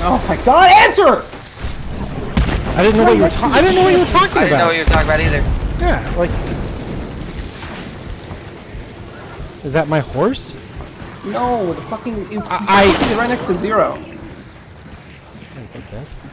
Oh my god, answer! I didn't know what you were talking. I didn't know what you were talking about. I didn't know what you were talking about either. Yeah, like. Is that my horse? No, the fucking. It's I right next to 0. I think that.